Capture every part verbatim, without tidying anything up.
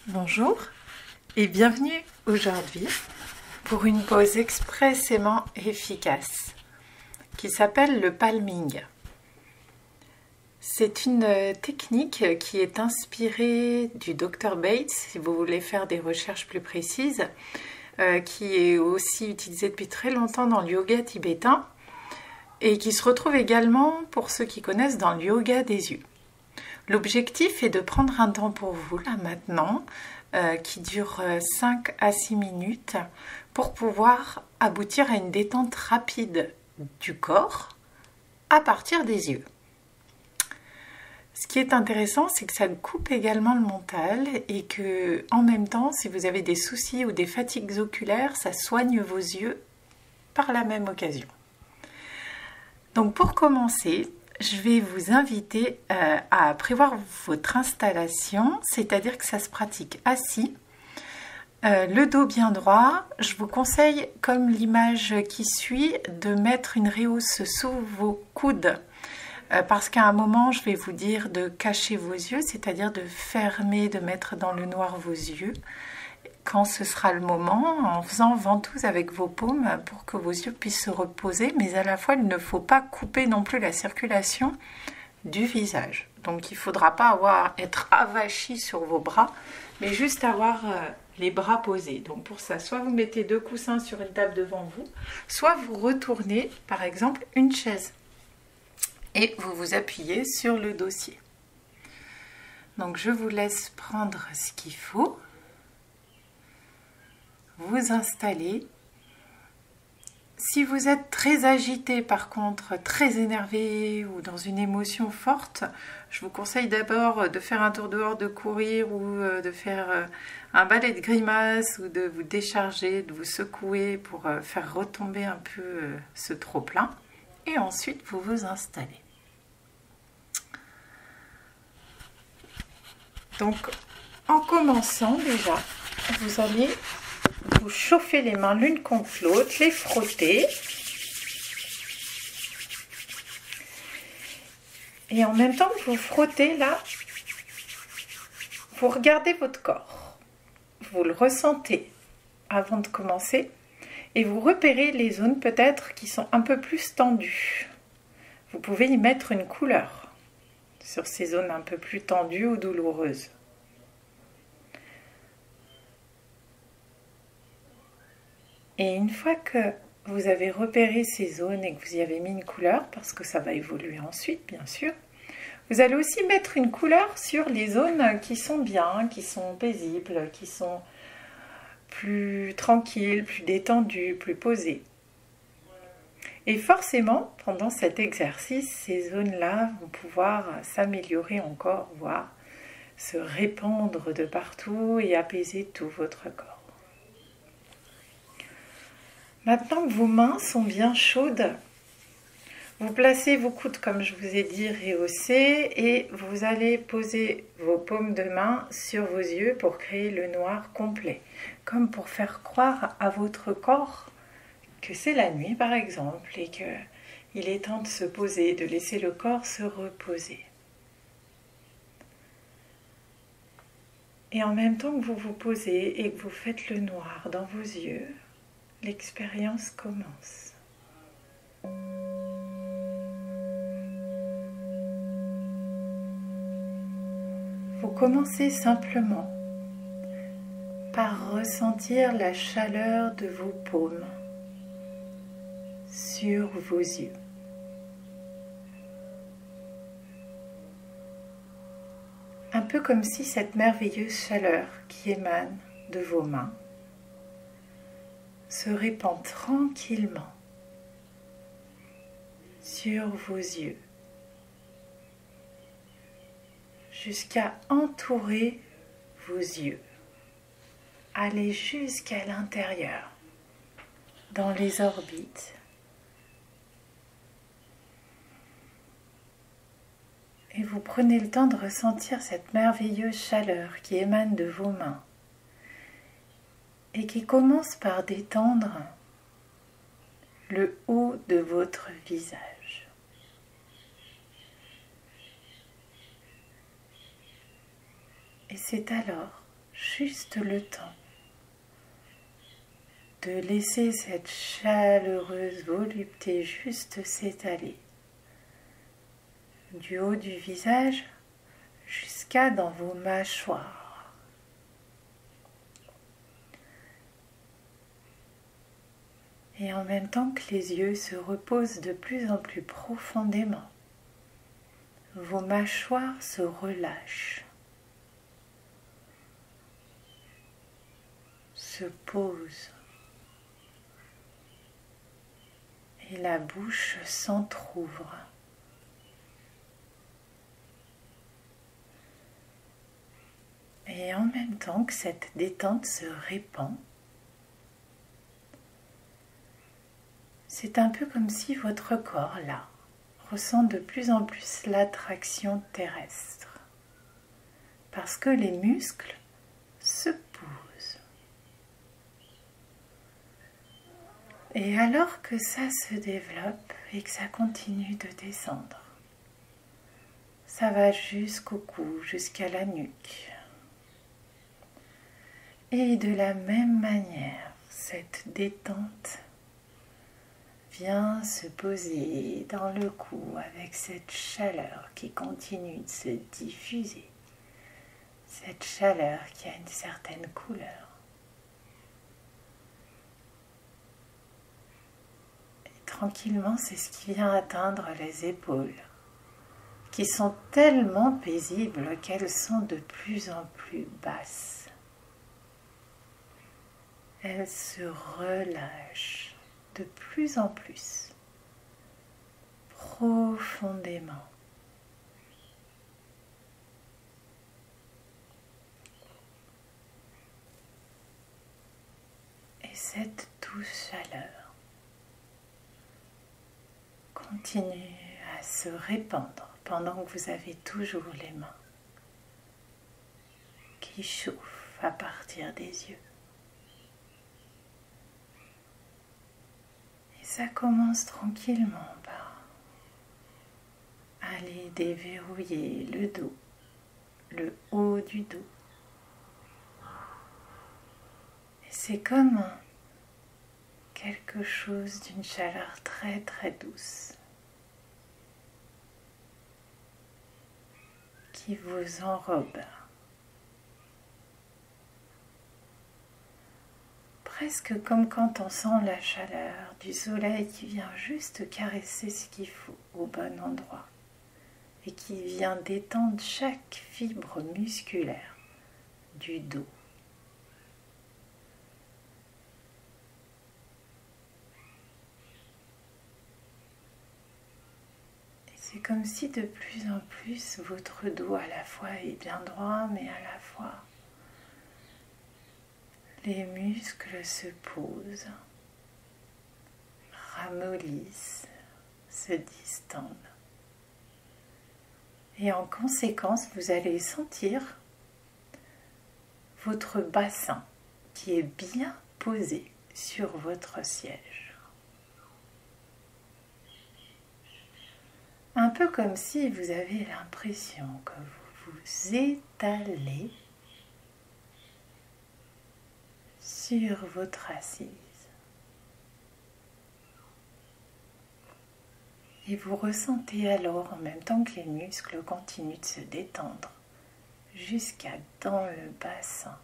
Bonjour et bienvenue aujourd'hui pour une pause expressément efficace qui s'appelle le palming. C'est une technique qui est inspirée du docteur Bates, si vous voulez faire des recherches plus précises, euh, qui est aussi utilisée depuis très longtemps dans le yoga tibétain et qui se retrouve également, pour ceux qui connaissent, dans le yoga des yeux. L'objectif est de prendre un temps pour vous, là maintenant, euh, qui dure cinq à six minutes, pour pouvoir aboutir à une détente rapide du corps à partir des yeux. Ce qui est intéressant, c'est que ça coupe également le mental et que, en même temps, si vous avez des soucis ou des fatigues oculaires, ça soigne vos yeux par la même occasion. Donc pour commencer, je vais vous inviter euh, à prévoir votre installation, c'est-à-dire que ça se pratique assis, euh, le dos bien droit. Je vous conseille, comme l'image qui suit, de mettre une rehausse sous vos coudes, euh, parce qu'à un moment, je vais vous dire de cacher vos yeux, c'est-à-dire de fermer, de mettre dans le noir vos yeux, quand ce sera le moment, en faisant ventouse avec vos paumes pour que vos yeux puissent se reposer, mais à la fois il ne faut pas couper non plus la circulation du visage. Donc il ne faudra pas avoir, être avachi sur vos bras, mais juste avoir euh, les bras posés. Donc pour ça, soit vous mettez deux coussins sur une table devant vous, soit vous retournez par exemple une chaise et vous vous appuyez sur le dossier. Donc je vous laisse prendre ce qu'il faut. Vous installez. Si vous êtes très agité, par contre, très énervé ou dans une émotion forte, je vous conseille d'abord de faire un tour dehors, de courir ou de faire un balai de grimaces ou de vous décharger, de vous secouer pour faire retomber un peu ce trop-plein. Et ensuite, vous vous installez. Donc, en commençant déjà, vous allez vous chauffez les mains l'une contre l'autre, les frotter. Et en même temps que vous frottez là, vous regardez votre corps. Vous le ressentez avant de commencer. Et vous repérez les zones peut-être qui sont un peu plus tendues. Vous pouvez y mettre une couleur sur ces zones un peu plus tendues ou douloureuses. Et une fois que vous avez repéré ces zones et que vous y avez mis une couleur, parce que ça va évoluer ensuite, bien sûr, vous allez aussi mettre une couleur sur les zones qui sont bien, qui sont paisibles, qui sont plus tranquilles, plus détendues, plus posées. Et forcément, pendant cet exercice, ces zones-là vont pouvoir s'améliorer encore, voire se répandre de partout et apaiser tout votre corps. Maintenant que vos mains sont bien chaudes, vous placez vos coudes, comme je vous ai dit, rehaussés, et vous allez poser vos paumes de main sur vos yeux pour créer le noir complet, comme pour faire croire à votre corps que c'est la nuit, par exemple, et qu'il est temps de se poser, de laisser le corps se reposer. Et en même temps que vous vous posez et que vous faites le noir dans vos yeux, l'expérience commence. Vous commencez simplement par ressentir la chaleur de vos paumes sur vos yeux. Un peu comme si cette merveilleuse chaleur qui émane de vos mains se répand tranquillement sur vos yeux jusqu'à entourer vos yeux, aller jusqu'à l'intérieur, dans les orbites. Et vous prenez le temps de ressentir cette merveilleuse chaleur qui émane de vos mains et qui commence par détendre le haut de votre visage. Et c'est alors juste le temps de laisser cette chaleureuse volupté juste s'étaler du haut du visage jusqu'à dans vos mâchoires. Et en même temps que les yeux se reposent de plus en plus profondément, vos mâchoires se relâchent, se posent, et la bouche s'entr'ouvre. Et en même temps que cette détente se répand, c'est un peu comme si votre corps, là, ressent de plus en plus l'attraction terrestre, parce que les muscles se posent. Et alors que ça se développe et que ça continue de descendre, ça va jusqu'au cou, jusqu'à la nuque. Et de la même manière, cette détente vient se poser dans le cou avec cette chaleur qui continue de se diffuser, cette chaleur qui a une certaine couleur. Et tranquillement, c'est ce qui vient atteindre les épaules, qui sont tellement paisibles qu'elles sont de plus en plus basses. Elle se relâche de plus en plus, profondément. Et cette douce chaleur continue à se répandre pendant que vous avez toujours les mains qui chauffent à partir des yeux. Ça commence tranquillement par aller déverrouiller le dos, le haut du dos. Et c'est comme quelque chose d'une chaleur très très douce qui vous enrobe. Presque comme quand on sent la chaleur du soleil qui vient juste caresser ce qu'il faut au bon endroit et qui vient détendre chaque fibre musculaire du dos. Et c'est comme si de plus en plus votre dos à la fois est bien droit, mais à la fois les muscles se posent, ramollissent, se distendent. Et en conséquence, vous allez sentir votre bassin qui est bien posé sur votre siège. Un peu comme si vous avez l'impression que vous vous étalez sur votre assise. Et vous ressentez alors, en même temps que les muscles continuent de se détendre, jusqu'à dans le bassin,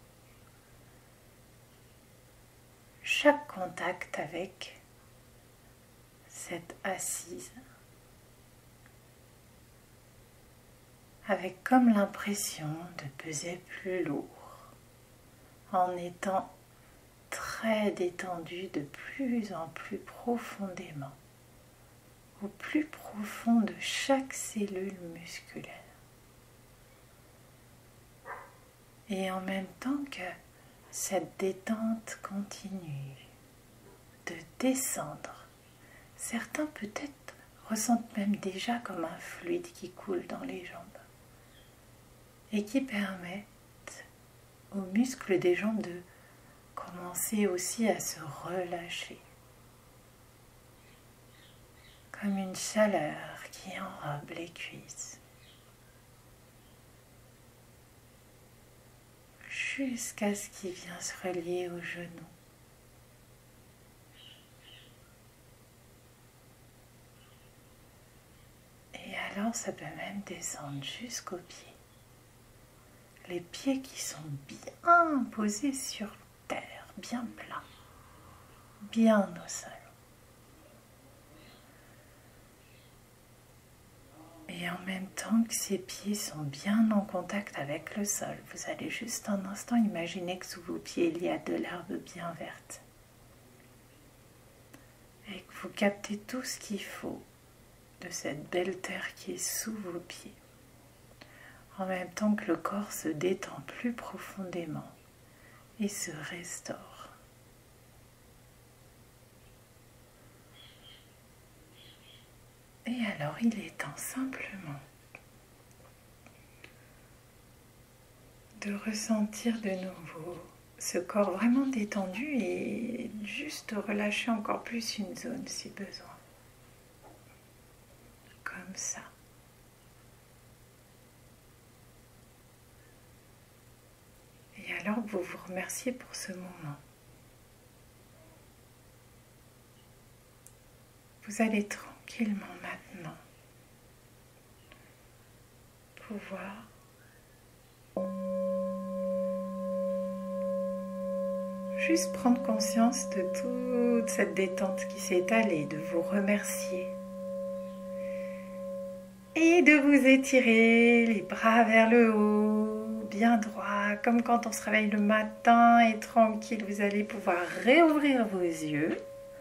chaque contact avec cette assise, avec comme l'impression de peser plus lourd, en étant très détendu de plus en plus profondément, au plus profond de chaque cellule musculaire. Et en même temps que cette détente continue de descendre, certains peut-être ressentent même déjà comme un fluide qui coule dans les jambes et qui permettent aux muscles des jambes de commencer aussi à se relâcher, comme une chaleur qui enrobe les cuisses. jusqu'à ce qu'il vienne se relier au genou. Et alors ça peut même descendre jusqu'aux pieds. Les pieds qui sont bien posés sur terre, bien plats, bien au sol. Et en même temps que ces pieds sont bien en contact avec le sol, vous allez juste un instant imaginer que sous vos pieds il y a de l'herbe bien verte. Et que vous captez tout ce qu'il faut de cette belle terre qui est sous vos pieds. En même temps que le corps se détend plus profondément et se restaure. Et alors il est temps simplement de ressentir de nouveau ce corps vraiment détendu et juste relâcher encore plus une zone si besoin. Comme ça. Et alors vous vous remerciez pour ce moment. Vous allez tranquillement maintenant pouvoir juste prendre conscience de toute cette détente qui s'est étalée, de vous remercier et de vous étirer les bras vers le haut, bien droit, comme quand on se réveille le matin et tranquille, vous allez pouvoir réouvrir vos yeux.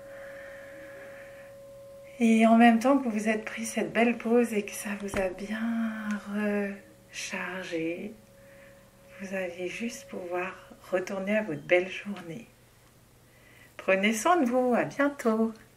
Et en même temps que vous vous êtes pris cette belle pause et que ça vous a bien rechargé, vous allez juste pouvoir retourner à votre belle journée. Prenez soin de vous, à bientôt.